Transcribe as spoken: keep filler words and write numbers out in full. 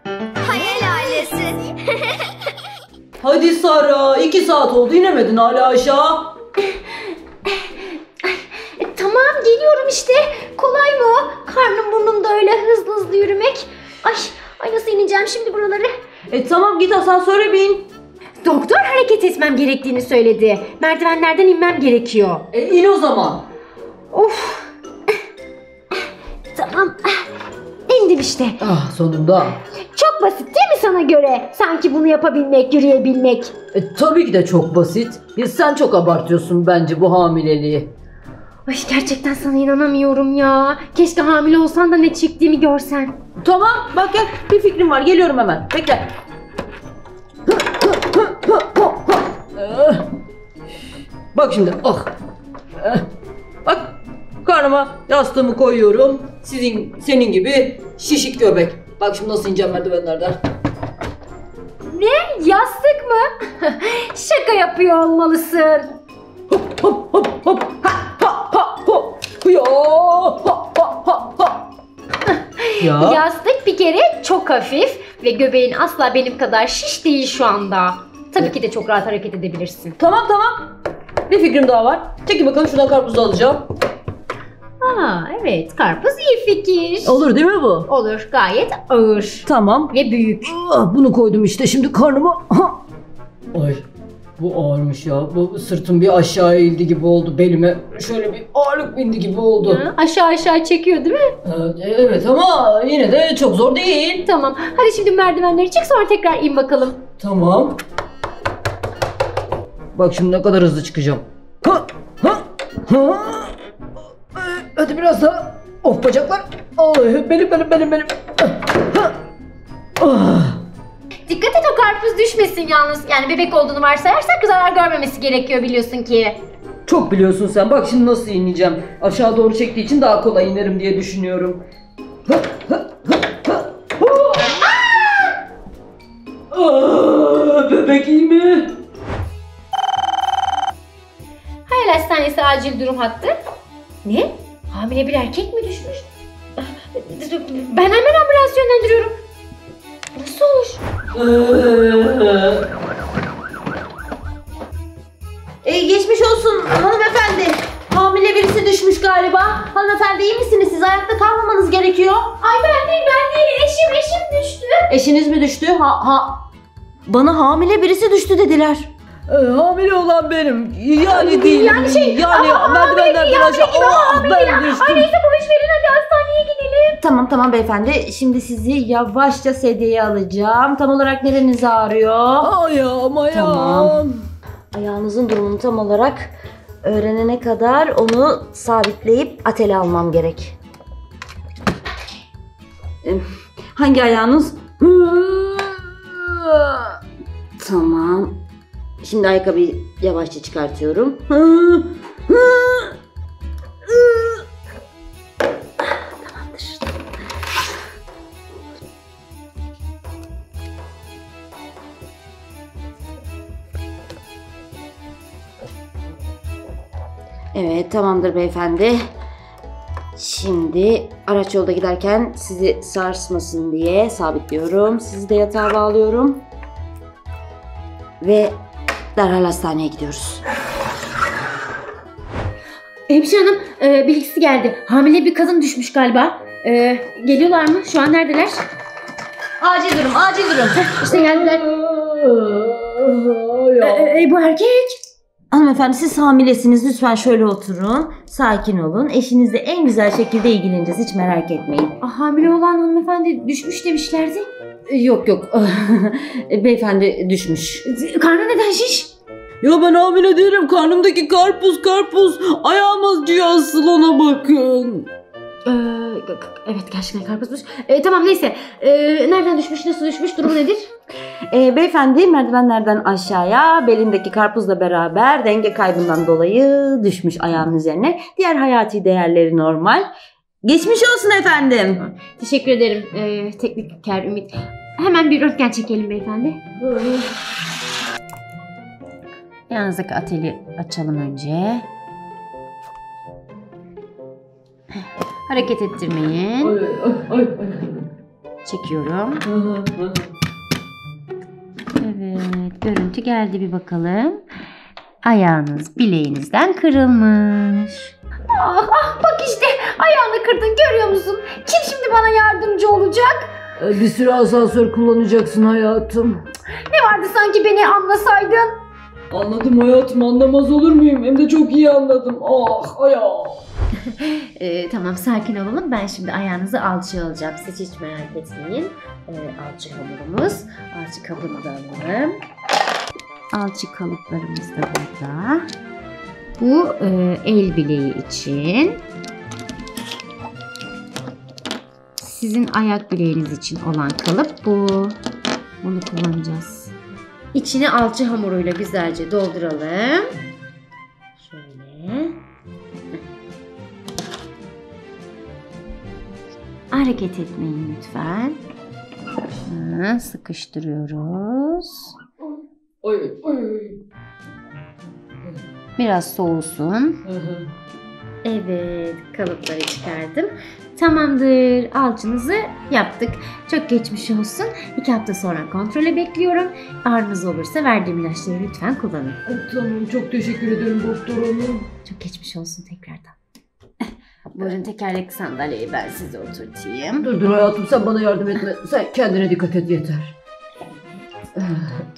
Hayal ailesi. Hadi Sara, iki saat oldu inemedin hala aşağı. Tamam geliyorum işte. Kolay mı o? Karnım burnumda öyle hızlı hızlı yürümek. Ay, ay nasıl ineceğim şimdi buraları? E tamam git asansöre bin. Doktor hareket etmem gerektiğini söyledi. Merdivenlerden inmem gerekiyor. E in o zaman. Of. Tamam. İndim işte. Ah sonunda. Çok basit değil mi sana göre? Sanki bunu yapabilmek, yürüyebilmek. E tabii ki de çok basit. Ya sen çok abartıyorsun bence bu hamileliği. Ay gerçekten sana inanamıyorum ya. Keşke hamile olsan da ne çektiğimi görsen. Tamam bak gel bir fikrim var geliyorum hemen. Bekle. Bak şimdi ah. Bak karnıma yastığımı koyuyorum. Sizin senin gibi şişik göbek. Bak şimdi nasıl ineceğim merdivenlerden. Ne? Yastık mı? Şaka yapıyor olmalısın. Hop hop hop hop ha ha ha hop. Ya ha ha ha ha. Ya. Yastık bir kere çok hafif ve göbeğin asla benim kadar şiş değil şu anda. Tabii ki de çok rahat hareket edebilirsin. Tamam tamam. Bir fikrim daha var. Çekil bakalım şuradan karpuzu alacağım. Aa evet, karpuz iyi fikir. Olur değil mi bu? Olur, gayet ağır Tamam. ve büyük. Ah, bunu koydum işte şimdi karnıma. Ay bu ağırmış ya. Bu sırtım bir aşağı eğildi gibi oldu. Belime şöyle bir ağırlık bindi gibi oldu. Hı, aşağı aşağı çekiyor değil mi? Evet, evet ama yine de çok zor değil. Tamam. Hadi şimdi merdivenleri çık, sonra tekrar in bakalım. Tamam. Bak şimdi ne kadar hızlı çıkacağım. Ha, ha, ha. Hadi biraz daha. Of bacaklar. Ay, benim benim benim benim. Ha. Ah. Dikkat et o karpuz düşmesin yalnız. Yani bebek olduğunu varsayarsak zarar görmemesi gerekiyor biliyorsun ki. Çok biliyorsun sen. Bak şimdi nasıl ineceğim. Aşağı doğru çektiği için daha kolay inerim diye düşünüyorum. Ha, ha, ha, ha. Aa, bebek iyi mi? Hayal Hastanesi acil durum hattı. Ne? Hamile bir erkek mi düşmüş? Ben hemen ambulans yönlendiriyorum. Nasıl olur? Ee, geçmiş olsun hanımefendi. Hamile birisi düşmüş galiba. Hanımefendi iyi misiniz? Siz ayakta kalmamanız gerekiyor. Ay ben değil ben değil. Eşim eşim düştü. Eşiniz mi düştü? Ha, ha. Bana hamile birisi düştü dediler. Ee, hamile olan benim. Yani değil. Yani şey, yani ama merdivenlerden aşağı. Oh, ben düştüm. Ay neyse boş verin, hadi hastaneye gidelim. Tamam tamam beyefendi. Şimdi sizi yavaşça sedyeye alacağım. Tam olarak nereniz ağrıyor? Ayağım ayağım. Tamam. Ayağınızın durumunu tam olarak öğrenene kadar onu sabitleyip atele almam gerek. Ee, Hangi ayağınız? Tamam. Şimdi ayakkabıyı yavaşça çıkartıyorum. Tamamdır. Evet, tamamdır beyefendi. Şimdi araç yolda giderken sizi sarsmasın diye sabitliyorum. Sizi de yatağa bağlıyorum. Ve derhal hastaneye gidiyoruz. Hemşire hanım, e, bilgisi geldi. Hamile bir kadın düşmüş galiba. E, geliyorlar mı? Şu an neredeler? Acil durum, acil durum. İşte geldiler. E, e, bu erkek. Hanımefendi siz hamilesiniz. Lütfen şöyle oturun. Sakin olun. Eşinizle en güzel şekilde ilgileneceğiz. Hiç merak etmeyin. Ah, hamile olan hanımefendi düşmüş demişlerdi. Yok yok. Beyefendi düşmüş. Karnı neden şiş? Ya ben hamile değilim. Karnımdaki karpuz karpuz. Ayağım acıyor asıl ona bakın. Ee, evet gerçekten karpuzmuş. Ee, tamam neyse. Ee, nereden düşmüş, nasıl düşmüş, durumu nedir? Ee, beyefendi merdivenlerden aşağıya belindeki karpuzla beraber denge kaybından dolayı düşmüş ayağının üzerine. Diğer hayati değerleri normal. Geçmiş olsun efendim. Teşekkür ederim ee, tekniker Ümit. Hemen bir röntgen çekelim beyefendi. Yanınızdaki ateli açalım önce. Hareket ettirmeyin. Ay, ay, ay. Çekiyorum. Evet, görüntü geldi, bir bakalım. Ayağınız bileğinizden kırılmış. Ah, ah bak işte ayağını kırdın, görüyor musun? Kim şimdi bana yardımcı olacak? Bir süre asansör kullanacaksın hayatım. Ne vardı sanki, beni anlasaydın? Anladım hayatım, anlamaz olur muyum? Hem de çok iyi anladım. Ah ayağım. Ee, tamam, sakin olalım. Ben şimdi ayağınızı alçıya alacağım. Siz hiç merak etmeyin. Ee, alçı hamurumuz. Alçı kabını da alalım. Alçı kalıplarımız da burada. Bu e, el bileği için. Sizin ayak bileğiniz için olan kalıp bu. Bunu kullanacağız. İçini alçı hamuruyla güzelce dolduralım. Şöyle. Hareket etmeyin lütfen. Ha, sıkıştırıyoruz. Oy oy. Biraz soğusun. Evet, kalıpları çıkardım. Tamamdır, alçınızı yaptık. Çok geçmiş olsun. İki hafta sonra kontrole bekliyorum. Ağrınız olursa verdiğim ilaçları lütfen kullanın. Tamam, çok teşekkür ederim doktor hanım. Çok geçmiş olsun tekrardan. Buyurun, tekerlekli sandalyeyi ben size oturtayım. Dur dur hayatım, sen bana yardım etme. Sen kendine dikkat et yeter.